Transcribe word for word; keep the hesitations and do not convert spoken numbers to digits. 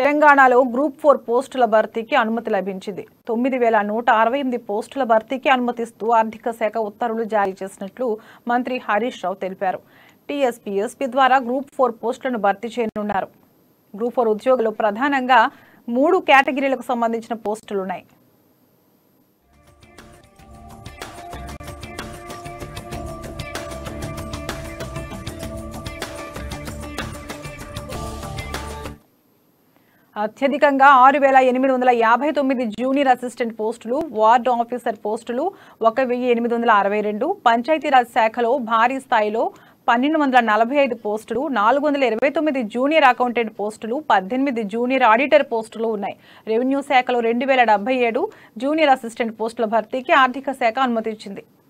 తెలంగాణలో group four పోస్టుల భర్తీకి అనుమతి లభించింది. తొమ్మిది వేల నూట అరవై ఎనిమిది పోస్టుల భర్తీకి అనుమతిస్తూ ఆర్థిక శాఖ ఉత్తర్వులు జారీ చేసినట్లు మంత్రి హరీష్ రావు తెలిపారు. టీఎస్పీఎస్పీ ద్వారా గ్రూప్ ఫోర్ పోస్టులను భర్తీ చేయనున్నారు. గ్రూప్ ఫోర్ ఉద్యోగులు ప్రధానంగా మూడు కేటగిరీలకు సంబంధించిన పోస్టులున్నాయి. అత్యధికంగా ఆరు వేల ఎనిమిది వందల యాభై తొమ్మిది జూనియర్ అసిస్టెంట్ పోస్టులు, వార్డు ఆఫీసర్ పోస్టులు ఒక వెయ్యి ఎనిమిది వందల అరవై రెండు, పంచాయతీరాజ్ శాఖలో భారీ స్థాయిలో పన్నెండు వందల నలభై ఐదు పోస్టులు, నాలుగు వందల ఇరవై తొమ్మిది జూనియర్ అకౌంటెంట్ పోస్టులు, పద్దెనిమిది జూనియర్ ఆడిటర్ పోస్టులు ఉన్నాయి. రెవెన్యూ శాఖలో రెండు వేల డెబ్బై ఏడు జూనియర్ అసిస్టెంట్ పోస్టుల భర్తీకి ఆర్థిక శాఖ అనుమతి ఇచ్చింది.